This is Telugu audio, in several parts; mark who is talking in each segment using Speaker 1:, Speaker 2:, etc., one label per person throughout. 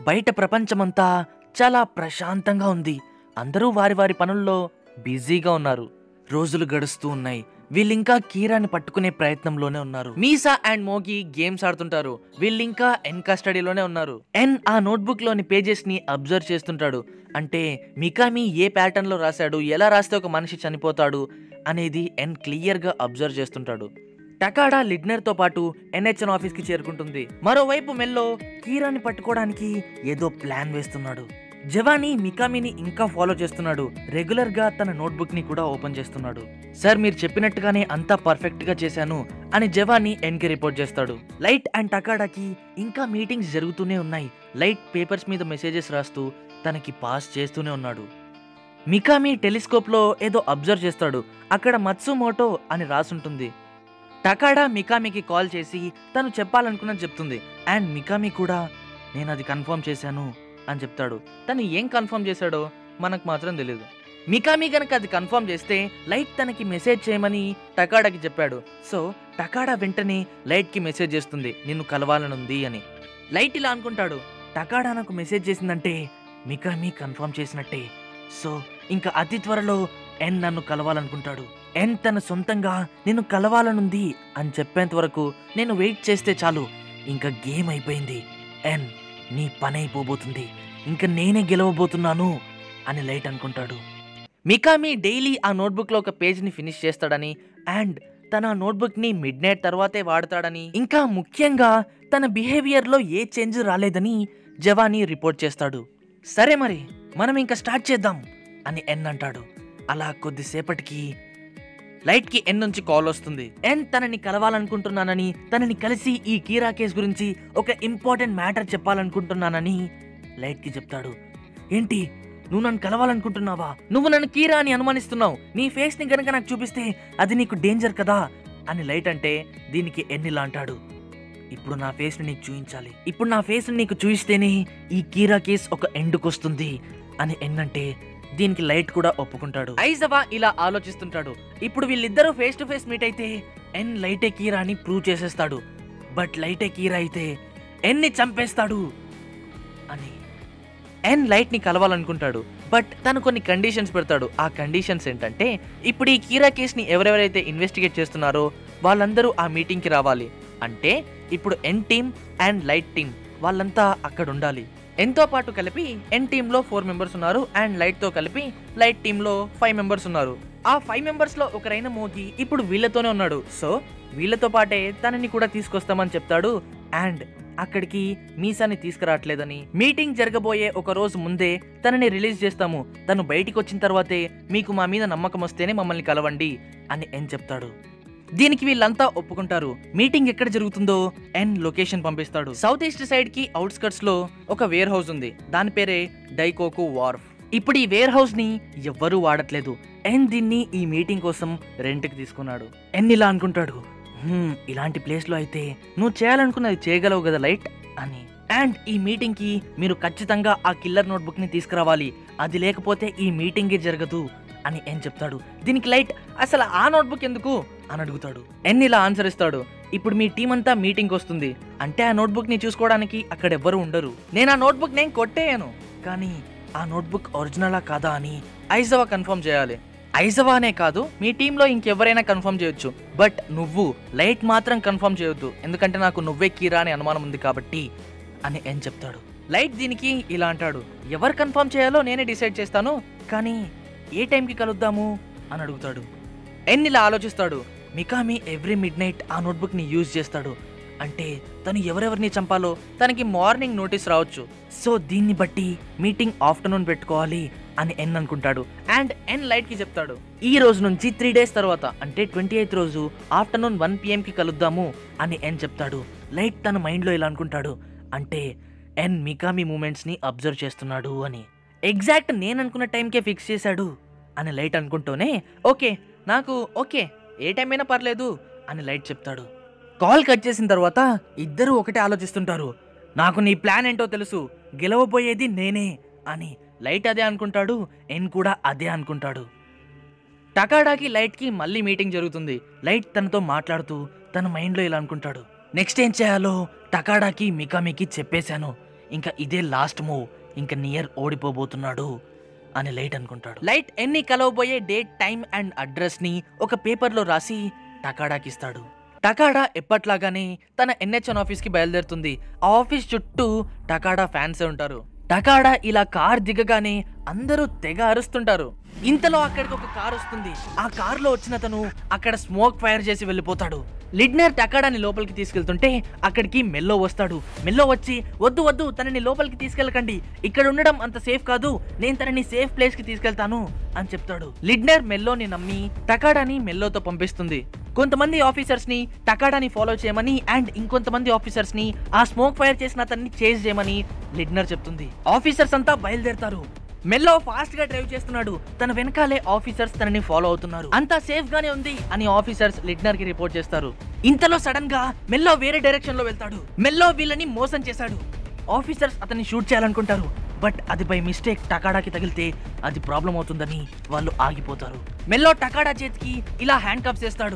Speaker 1: బయట ప్రపంచమంతా చాలా ప్రశాంతంగా ఉంది. అందరూ వారి వారి పనుల్లో బిజీగా ఉన్నారు. రోజులు గడుస్తూ ఉన్నాయి. వీళ్ళింకా కీరాని పట్టుకునే ప్రయత్నంలోనే ఉన్నారు. మీసా అండ్ మోగి గేమ్స్ ఆడుతుంటారు. వీళ్ళింకా ఎన్ కస్టడీలోనే ఉన్నారు. ఎన్ ఆ నోట్బుక్ లోని పేజెస్ ని అబ్జర్వ్ చేస్తుంటాడు. అంటే మికామి ఏ ప్యాటర్న్ లో రాశాడు, ఎలా రాస్తే ఒక మనిషి చనిపోతాడు అనేది ఎన్ క్లియర్ గా అబ్జర్వ్ చేస్తుంటాడు. టకాడా లిడ్నర్ తో పాటు ఎన్హెచ్ఎన్ ఆఫీస్ కి చేరుకుంటుంది. మరోవైపు మెల్లో కీరాని పట్టుకోవడానికి ఏదో ప్లాన్ వేస్తున్నాడు. జవానీ మికామిని ఇంకా ఫాలో చేస్తున్నాడు. రెగ్యులర్ గా తన నోట్బుక్ ని కూడా ఓపెన్ చేస్తున్నాడు. సార్, మీరు చెప్పినట్టుగానే అంతా పర్ఫెక్ట్ గా చేశాను అని జవానీ ఎన్ కి రిపోర్ట్ చేస్తాడు. లైట్ అండ్ టకాడాకి ఇంకా మీటింగ్స్ జరుగుతూనే ఉన్నాయి. లైట్ పేపర్స్ మీద మెసేజెస్ రాస్తూ తనకి పాస్ చేస్తూనే ఉన్నాడు. మికామి టెలిస్కోప్ లో ఏదో అబ్జర్వ్ చేస్తాడు. అక్కడ మత్సుమోటో అని రాసుంటుంది. టకాడా మికామికి కాల్ చేసి తను చెప్పాలనుకున్నది చెప్తుంది. అండ్ మికామి కూడా నేను అది కన్ఫర్మ్ చేశాను అని చెప్తాడు. తను ఏం కన్ఫర్మ్ చేశాడో మనకు మాత్రం తెలియదు. మికామి గనక అది కన్ఫర్మ్ చేస్తే లైట్ తనకి మెసేజ్ చేయమని టకాడాకి చెప్పాడు. సో టకాడా వెంటనే లైట్ కి మెసేజ్ చేస్తుంది, నిన్ను కలవాలనుంది అని. లైట్ ఇలా అనుకుంటాడు, టకాడా నాకు మెసేజ్ చేసిందంటే మికామి కన్ఫర్మ్ చేసినట్టే. సో ఇంకా అతి త్వరలో ఎన్ నన్ను కలవాలనుకుంటాడు. ఎన్ తన సొంతంగా నిన్ను కలవాలనుంది అని చెప్పేంత వరకు నేను వెయిట్ చేస్తే చాలు. ఇంకా గేమ్ అయిపోయింది. ఎన్ నీ పని అయిపోబోతుంది. ఇంకా నేనే గెలవబోతున్నాను అని లైట్ అనుకుంటాడు. మికామి డైలీ ఆ నోట్బుక్ లో ఒక పేజ్ ని ఫినిష్ చేస్తాడని అండ్ తన నోట్బుక్ ని మిడ్ నైట్ తర్వాతే వాడతాడని, ఇంకా ముఖ్యంగా తన బిహేవియర్ లో ఏ చేంజ్ రాలేదని జవానీ రిపోర్ట్ చేస్తాడు. సరే మరి మనం ఇంకా స్టార్ట్ చేద్దాం అని ఎన్ అంటాడు. అలా కొద్దిసేపటికి లైట్ కి ఎన్ నుంచి కాల్ వస్తుంది. ఎన్ తనని కలవాలనుకుంటున్నానని, తనని కలిసి ఈ కీరా కేస్ గురించి ఒక ఇంపార్టెంట్ మ్యాటర్ చెప్పాలనుకుంటున్నానని లైట్ కి చెప్తాడు. ఏంటి, నువ్వు నన్ను కలవాలనుకుంటున్నావా? నువ్వు నన్ను కీరా అని అనుమానిస్తున్నావు. నీ ఫేస్ ని గనక నాకు చూపిస్తే అది నీకు డేంజర్ కదా అని లైట్ అంటే దీనికి ఎన్ ఇలా అంటాడు, ఇప్పుడు నా ఫేస్ ని నీకు చూపించాలి. ఇప్పుడు నా ఫేస్ ని నీకు చూపిస్తేనే ఈ కీరా కేస్ ఒక ఎండ్కి వస్తుంది అని ఎన్ అంటే దీనికి లైట్ కూడా ఒప్పుకుంటాడు. ఐజవా ఇలా ఆలోచిస్తుంటాడు. ఇప్పుడు వీళ్ళిద్దరూ ఫేస్ టు ఫేస్ మీట్ అయితే ఎన్ లైటే కీరా అని ప్రూవ్ చేసేస్తాడు. బట్ లైటే కీరా అయితే ఎన్ ని చంపేస్తాడు అని. ఎన్ లైట్ ని కలవాలనుకుంటాడు. బట్ తను కొన్ని కండిషన్స్ పెడతాడు. ఆ కండిషన్స్ ఏంటంటే, ఇప్పుడు ఈ కీరా కేస్ ని ఎవరెవరైతే ఇన్వెస్టిగేట్ చేస్తున్నారో వాళ్ళందరూ ఆ మీటింగ్ కి రావాలి. అంటే ఇప్పుడు N team and Light team వాళ్ళంతా అక్కడ ఉండాలి. ఎన్తో పాటు కలిపి ఎన్ టీమ్ లో 4 మెంబర్స్ ఉన్నారు అండ్ లైట్ తో కలిపి లైట్ టీమ్ లో 5 మెంబర్స్ ఉన్నారు. ఆ 5 మెంబర్స్ లో ఒకరైన మోగి ఇప్పుడు వీళ్ళతోనే ఉన్నాడు. సో వీళ్ళతో పాటే తనని కూడా తీసుకొస్తామని చెప్తాడు. అండ్ అక్కడికి మీసాని తీసుకురావట్లేదని, మీటింగ్ జరగబోయే ఒక రోజు ముందే తనని రిలీజ్ చేస్తాము, తను బయటికి వచ్చిన తర్వాతే మీకు మా మీద నమ్మకం వస్తేనే మమ్మల్ని కలవండి అని ఎన్ చెప్తాడు. దీనికి వీళ్ళంతా ఒప్పుకుంటారు. మీటింగ్ ఎక్కడ జరుగుతుందో ఎన్ లొకేషన్ పంపిస్తాడు. సౌత్ ఈస్ట్ సైడ్ కి అవుట్స్కట్స్ లో ఒక వేర్ హౌస్ ఉంది. దాని పేరే డైకోకు వార్ఫ్. ఇప్పుడు ఈ వేర్ హౌస్ ని ఎవ్వరూ వాడట్లేదు. ఎన్ దీన్ని ఈ మీటింగ్ కోసం రెంట్ కి తీసుకున్నాడు. ఎన్ ఇలా అనుకుంటాడు, ఇలాంటి ప్లేస్ లో అయితే నువ్వు చేయాలనుకున్నది చేయగలవు కదా లైట్ అని. అండ్ ఈ మీటింగ్ కి మీరు ఖచ్చితంగా ఆ కిల్లర్ నోట్బుక్ ని తీసుకురావాలి, అది లేకపోతే ఈ మీటింగే జరగదు అని ఎన్ చెప్తాడు. దీనికి లైట్ అసలు ఆ నోట్బుక్ ఎందుకు అని అడుగుతాడు. ఎన్ ఇలా ఆన్సర్ ఇస్తాడు, ఇప్పుడు మీ టీం అంతా మీటింగ్ వస్తుంది అంటే ఆ నోట్బుక్ ని చూసుకోవడానికి అక్కడ ఎవ్వరు ఉండరు. నేను ఆ నోట్బుక్ నేను కొట్టేయను, కానీ ఆ నోట్బుక్ ఒరిజినలా కాదా అని ఐజవా కన్ఫర్మ్ చేయాలి. ఐజవా అనే కాదు, మీ టీంలో ఇంకెవరైనా కన్ఫర్మ్ చేయొచ్చు. బట్ నువ్వు లైట్ మాత్రం కన్ఫర్మ్ చేయొద్దు, ఎందుకంటే నాకు నువ్వే కీరా అని అనుమానం ఉంది కాబట్టి అని ఎన్ చెప్తాడు. లైట్ దీనికి ఇలా అంటాడు, ఎవరు కన్ఫర్మ్ చేయాలో నేనే డిసైడ్ చేస్తాను, కానీ ఏ టైంకి కలుద్దాము అని అడుగుతాడు. ఎన్ ఇలా ఆలోచిస్తాడు. మికామి ఎవ్రీ మిడ్ నైట్ ఆ నోట్బుక్ ని యూజ్ చేస్తాడు. అంటే తను ఎవరెవరిని చంపాలో తనకి మార్నింగ్ నోటీస్ రావచ్చు. సో దీన్ని బట్టి మీటింగ్ ఆఫ్టర్నూన్ పెట్టుకోవాలి అని ఎన్ అనుకుంటాడు. అండ్ ఎన్ లైట్ కి చెప్తాడు, ఈ రోజు నుంచి 3 days తర్వాత అంటే 28th రోజు ఆఫ్టర్నూన్ 1 PM కి కలుద్దాము అని ఎన్ చెప్తాడు. లైట్ తన మైండ్ లో ఇలా అనుకుంటాడు, అంటే ఎన్ మికామి మూమెంట్స్ ని అబ్జర్వ్ చేస్తున్నాడు అని. ఎగ్జాక్ట్ నేను అనుకున్న టైంకే ఫిక్స్ చేశాడు అని లైట్ అనుకుంటూనే ఓకే నాకు ఓకే ఏ టైం అయినా పర్లేదు అని లైట్ చెప్తాడు. కాల్ కట్ చేసిన తర్వాత ఇద్దరూ ఒకటే ఆలోచిస్తుంటారు. నాకు నీ ప్లాన్ ఏంటో తెలుసు, గెలవబోయేది నేనే అని లైట్ అదే అనుకుంటాడు. ఎన్ కూడా అదే అనుకుంటాడు. టకాడాకి లైట్ కి మళ్ళీ మీటింగ్ జరుగుతుంది. లైట్ తనతో మాట్లాడుతూ తన మైండ్ లో ఇలా అనుకుంటాడు, నెక్స్ట్ ఏం చేయాలో టకాడాకి మికామికి చెప్పేశాను. ఇంకా ఇదే లాస్ట్ మూవ్, ఇంకా నియర్ ఓడిపోబోతున్నాడు అని లైట్ అనుకుంటాడు. లైట్ ఎన్ని కలవబోయే డేట్, టైం అండ్ అడ్రస్ ని ఒక పేపర్లో రాసి టకాడాకి ఇస్తాడు. టకాడా ఎప్పట్లాగానే తన NH1 ఆఫీస్ కి బయలుదేరుతుంది. ఆ ఆఫీస్ చుట్టూ టకాడా ఫ్యాన్సే ఉంటారు. టకాడా ఇలా కార్ దిగగానే అందరూ తెగ అరుస్తుంటారు. ఇంతలో అక్కడికి ఒక కార్ వస్తుంది. ఆ కారులో వచ్చిన తను అక్కడ స్మోక్ ఫైర్ చేసి వెళ్ళిపోతాడు. లిడ్నర్ టకాడాని లోపలికి తీసుకెళ్తుంటే అక్కడికి మెల్లో వస్తాడు. మెల్లో వచ్చి వద్దు వద్దు, తనని లోపలికి తీసుకెళ్ళకండి, ఇక్కడ ఉండడం అంత సేఫ్ కాదు, నేను తనని సేఫ్ ప్లేస్ కి తీసుకెళ్తాను అని చెప్తాడు. లిడ్నర్ మెల్లోని నమ్మి టకాడాని మెల్లోతో పంపిస్తుంది. కొంతమంది ఆఫీసర్స్ ని టకాడాని ఫాలో చేయమని అండ్ ఇంకొంతమంది ఆఫీసర్స్ ని ఆ స్మోక్ ఫైర్ చేసిన అతన్ని చేజ్ చేయమని లిడ్నర్ చెప్తుంది. ఆఫీసర్స్ అంతా బయలుదేరతారు. మెల్లో ఫాస్ట్ గా డ్రైవ్ చేస్తున్నాడు. తన వెనకాలే ఆఫీసర్స్ తనని ఫాలో అవుతున్నారు. అంతా సేఫ్ గానే ఉంది అని ఆఫీసర్స్ లిడ్నర్ కి రిపోర్ట్ చేస్తారు. ఇంతలో సడన్ గా మెల్లో వేరే డైరెక్షన్ లో వెళ్తాడు. మెల్లో వీళ్ళని మోసం చేశాడు. ఆఫీసర్స్ అతన్ని షూట్ చేయాలనుకుంటారు. బట్ అది బై మిస్టేక్ టకాడాకి తగిలితే అది ప్రాబ్లం అవుతుందని వాళ్ళు ఆగిపోతారు. మెల్లో టకాడా చేతికి ఇలా హ్యాండ్ కప్స్ చేస్తాడు.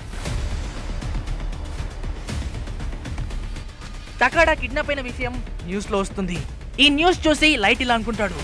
Speaker 1: టకాడా కిడ్నాప్ అయిన విషయం న్యూస్ లో వస్తుంది. ఈ న్యూస్ చూసి లైట్ ఇలా అనుకుంటాడు,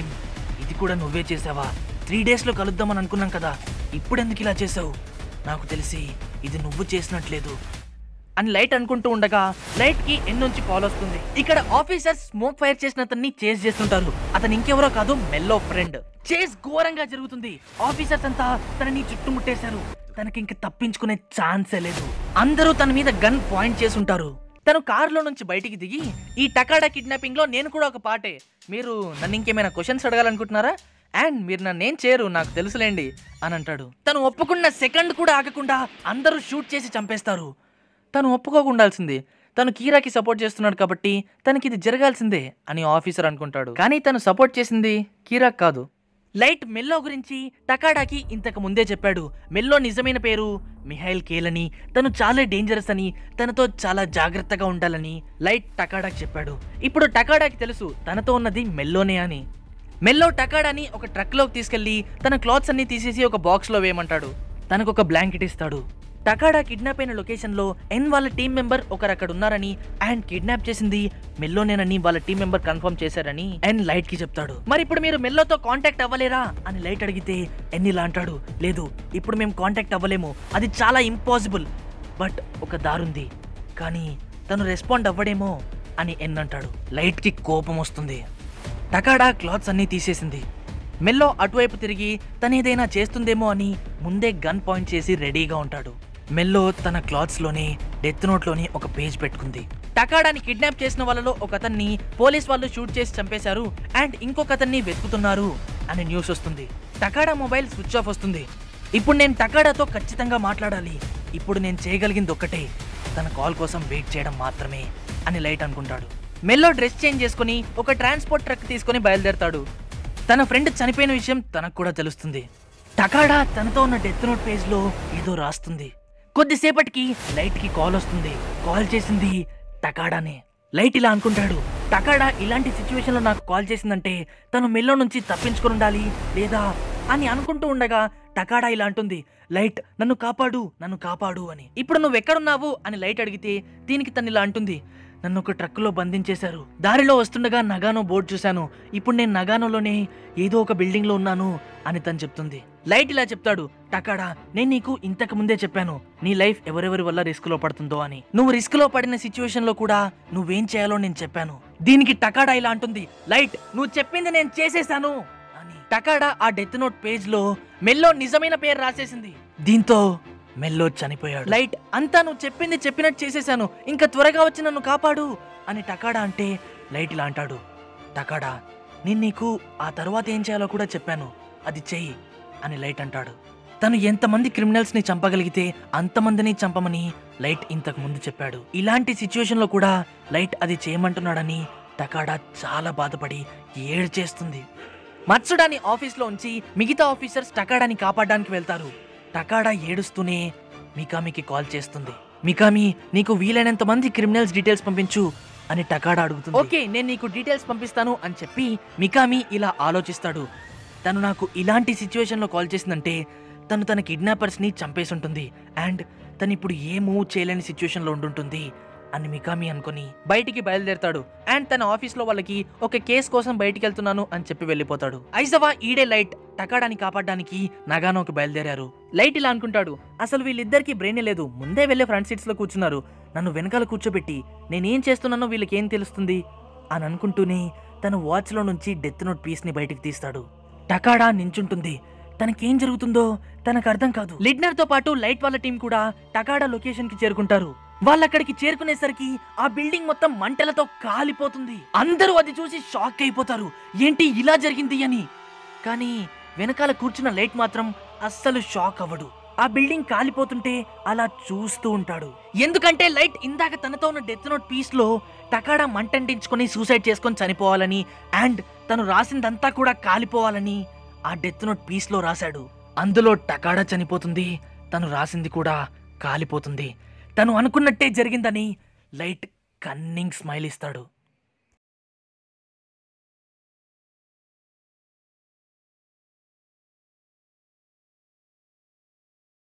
Speaker 1: ఇది కూడా నువ్వే చేసావా? 3 days లో కలుద్దామని అనుకున్నాం కదా, ఇప్పుడెందుకు ఇలా చేసావు? నాకు తెలిసి ఇది నువ్వు చేసినట్లేదు అని లైట్ అనుకుంటూ ఉండగా లైట్ కి నుంచి కాల్ వస్తుంది. ఇక్కడ ఆఫీసర్స్ స్మోక్ ఫైర్ చేసిన అతన్ని చేజ్ చేస్తుంటారు. అతను ఇంకెవరో కాదు, మెల్లో ఫ్రెండ్. చేజ్ ఘోరంగా జరుగుతుంది. ఆఫీసర్స్ అంతా తనని చుట్టుముట్టేశారు. తనకి ఇంక తప్పించుకునే ఛాన్సే లేదు. అందరూ తన మీద గన్ పాయింట్ చేసి ఉంటారు. తను కారులో నుంచి బయటికి దిగి, ఈ టకాడా కిడ్నాపింగ్ లో నేను కూడా ఒక పార్టే, మీరు నన్ను ఇంకేమైనా క్వశ్చన్స్ అడగాలనుకుంటున్నారా? అండ్ మీరు నన్నేం చేయరు, నాకు తెలుసులేండి అని అంటాడు. తను ఒప్పుకున్న సెకండ్ కూడా ఆగకుండా అందరూ షూట్ చేసి చంపేస్తారు. తను ఒప్పుకోకుండాల్సింది. తను కీరాకి సపోర్ట్ చేస్తున్నాడు కాబట్టి తనకి ఇది జరగాల్సిందే అని ఆఫీసర్ అనుకుంటాడు. కానీ తను సపోర్ట్ చేసింది కీరాక్ కాదు. లైట్ మెల్లో గురించి టకాడాకి ఇంతకు ముందే చెప్పాడు. మెల్లో నిజమైన పేరు మిహైల్ కేల్. తను చాలా డేంజరస్ అని, తనతో చాలా జాగ్రత్తగా ఉండాలని లైట్ టకాడాకి చెప్పాడు. ఇప్పుడు టకాడాకి తెలుసు తనతో ఉన్నది మెల్లోనే అని. మెల్లో టకాడాని ఒక ట్రక్ లోకి తీసుకెళ్లి తన క్లాత్స్ అన్ని తీసేసి ఒక బాక్స్ లో వేయమంటాడు. తనకు ఒక బ్లాంకెట్ ఇస్తాడు. టకాడా కిడ్నాప్ అయిన లొకేషన్ లో వాళ్ళ టీం మెంబర్ ఒకరు అక్కడ ఉన్నారని అండ్ కిడ్నాప్ చేసింది మెల్లోనేనని వాళ్ళ టీం మెంబర్ కన్ఫర్మ్ చేశారని లైట్ కి చెప్తాడు. మరి ఇప్పుడు మీరు మెల్లోతో కాంటాక్ట్ అవ్వలేరా అని లైట్ అడిగితే ఇలా అంటాడు, లేదు ఇప్పుడు మేము కాంటాక్ట్ అవ్వలేము, అది చాలా ఇంపాసిబుల్, బట్ ఒక దారుంది, కానీ తను రెస్పాండ్ అవ్వడేమో అని అంటాడు. లైట్ కి కోపం వస్తుంది. టకాడా క్లాత్స్ అన్ని తీసేసింది. మెల్లో అటువైపు తిరిగి తనేదైనా చేస్తుందేమో అని ముందే గన్ పాయింట్ చేసి రెడీగా ఉంటాడు. మెల్లో తన క్లాత్స్ లోనే డెత్ నోట్ లోని ఒక పేజ్ పెట్టుకుంది. టకాడాని కిడ్నాప్ చేసిన వాళ్ళలో ఒక అతన్ని పోలీస్ వాళ్ళు షూట్ చేసి చంపేశారు అండ్ ఇంకొక అతన్ని వెతుకుతున్నారు అని న్యూస్ వస్తుంది. టకాడా మొబైల్ స్విచ్ ఆఫ్ వస్తుంది. ఇప్పుడు నేను టకాడాతో ఖచ్చితంగా మాట్లాడాలి. ఇప్పుడు నేను చేయగలిగింది ఒక్కటే, తన కాల్ కోసం వెయిట్ చేయడం మాత్రమే అని లైట్ అనుకుంటాడు. మెల్లో డ్రెస్ చేంజ్ చేసుకుని ఒక ట్రాన్స్పోర్ట్ ట్రక్ తీసుకుని బయలుదేరతాడు. తన ఫ్రెండ్ చనిపోయిన విషయం తనకు కూడా తెలుస్తుంది. టకాడా తనతో ఉన్న డెత్ నోట్ పేజ్ లో ఏదో రాస్తుంది. కొద్దిసేపటికి లైట్ కి కాల్ వస్తుంది. కాల్ చేసింది టకాడానే. లైట్ ఇలా అనుకుంటాడు, టకాడా ఇలాంటి సిచ్యువేషన్ లో నాకు కాల్ చేసిందంటే తను మెల్లో నుంచి తప్పించుకుని ఉండాలి లేదా అని అనుకుంటూ ఉండగా టకాడా ఇలా అంటుంది, లైట్ నన్ను కాపాడు, నన్ను కాపాడు అని. ఇప్పుడు నువ్వు ఎక్కడున్నావు అని లైట్ అడిగితే దీనికి తను ఇలా అంటుంది, నన్ను ఒక ట్రక్కులో బంధించేశారు, దారిలో వస్తుండగా నగానో బోర్డు చూశాను, ఇప్పుడు నేను నగానోలోనే ఏదో ఒక బిల్డింగ్ లో ఉన్నాను అని తను చెప్తుంది. లైట్ ఇలా చెప్తాడు, టకాడా నేను నీకు ఇంతకు ముందే చెప్పాను నీ లైఫ్ ఎవరెవరి వల్ల రిస్క్ లో పడుతుందో అని. నువ్వు రిస్క్ లో పడిన సిచ్యువేషన్ లో కూడా నువ్వేం చేయాలో నేను చెప్పాను. దీనికి టకాడా ఇలా అంటుంది, లైట్ నువ్వు చెప్పింది నేను చేసేసాను అని. టకాడా ఆ డెత్ నోట్ పేజ్ లో మెల్లో నిజమైన పేరు రాసేసింది. దీంతో మెల్లో చనిపోయాడు. లైట్ అంతా నువ్వు చెప్పింది చెప్పినట్టు చేసేసాను, ఇంకా త్వరగా వచ్చి నన్ను కాపాడు అని టకాడా అంటే లైట్ ఇలా అంటాడు, టకాడా నేను నీకు ఆ తర్వాత ఏం చేయాలో కూడా చెప్పాను, అది చెయ్యి అని లైట్ అంటాడు. తను ఎంతమంది క్రిమినల్స్ ని చంపగలిగితే అంతమందిని చంపమని లైట్ ఇంతకు ముందు చెప్పాడు. ఇలాంటి సిచ్యువేషన్ లో కూడా లైట్ అది చేయమంటున్నాడని టకాడా చాలా బాధపడి ఏడ్చేస్తుంది. మత్సుడాని ఆఫీస్ లో ఉంచి మిగతా ఆఫీసర్స్ టకాడాని కాపాడడానికి వెళ్తారు. టకాడా ఏడుస్తూనే మికామికి కాల్ చేస్తుంది. మికామి నీకు వీలైనంత మంది క్రిమినల్స్ డీటెయిల్స్ పంపించు అని టకాడా అడుగుతుంది. ఓకే నేను నీకు డీటెయిల్స్ పంపిస్తాను అని చెప్పి మికామి ఇలా ఆలోచిస్తాడు. తను నాకు ఇలాంటి సిచ్యువేషన్ లో కాల్ చేసిందంటే తను తన కిడ్నాపర్స్ ని చంపేసి ఉంటుంది అండ్ తను ఇప్పుడు ఏ మూవ్ చేయలేని సిచ్యువేషన్ లో ఉండుంటుంది అని మికామి అనుకుని బయటికి బయలుదేరతాడు. అండ్ తన ఆఫీస్ లో వాళ్ళకి ఒక కేసు కోసం బయటికి వెళ్తున్నాను అని చెప్పి వెళ్ళిపోతాడు. ఐజవా, ఈడే, లైట్ టకాడాని కాపాడడానికి నగానోకి బయలుదేరారు. లైట్ ఇలా అనుకుంటాడు, అసలు వీళ్ళిద్దరికి బ్రెయిన్ లేదు, ముందే వెళ్ళే ఫ్రంట్ సీట్స్ లో కూర్చున్నారు, నన్ను వెనకాల కూర్చోబెట్టి నేనేం చేస్తున్నానో వీళ్ళకేం తెలుస్తుంది అని అనుకుంటూనే తన వాచ్ లో నుంచి డెత్ నోట్ పీస్ ని బయటికి తీస్తాడు. టకాడా నించుంటుంది. తనకేం జరుగుతుందో తనకు అర్థం కాదు. లిడ్నర్ తో పాటు లైట్ వాళ్ళ టీం కూడా టకాడా లొకేషన్ కి చేరుకుంటారు. వాళ్ళక్కడికి చేరుకునేసరికి ఆ బిల్డింగ్ మొత్తం మంటలతో కాలిపోతుంది. అందరూ అది చూసి షాక్ అయిపోతారు, ఏంటి ఇలా జరిగింది అని. కానీ వెనకాల కూర్చున్న లైట్ మాత్రం అస్సలు షాక్ అవ్వడు. ఆ బిల్డింగ్ కాలిపోతుంటే అలా చూస్తూ ఉంటాడు. ఎందుకంటే లైట్ ఇందాక తనతో ఉన్న డెత్ నోట్ పీస్ లో టకాడా మంటంటించుకొని సూసైడ్ చేసుకొని చనిపోవాలని అండ్ తను రాసిందంతా కూడా కాలిపోవాలని ఆ డెత్ నోట్ పీస్ లో రాశాడు. అందులో టకాడా చనిపోతుంది, తను రాసింది కూడా కాలిపోతుంది. తను అనుకున్నట్టే జరిగిందని లైట్ కన్నింగ్ స్మైల్ ఇస్తాడు.